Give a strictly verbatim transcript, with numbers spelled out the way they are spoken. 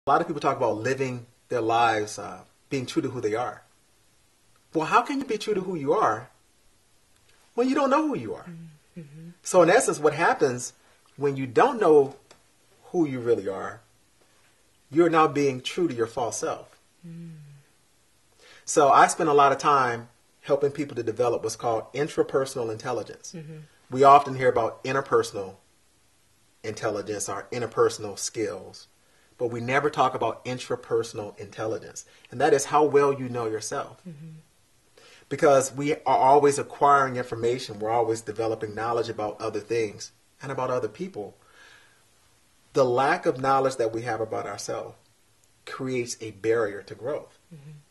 A lot of people talk about living their lives, uh, being true to who they are. Well, how can you be true to who you are when you don't know who you are? Mm-hmm. So in essence, what happens when you don't know who you really are, you're now being true to your false self. Mm. So I spend a lot of time helping people to develop what's called intrapersonal intelligence. Mm-hmm. We often hear about interpersonal intelligence or interpersonal skills, but we never talk about intrapersonal intelligence. And that is how well you know yourself. Mm-hmm. Because we are always acquiring information. We're always developing knowledge about other things and about other people. The lack of knowledge that we have about ourselves creates a barrier to growth. Mm-hmm.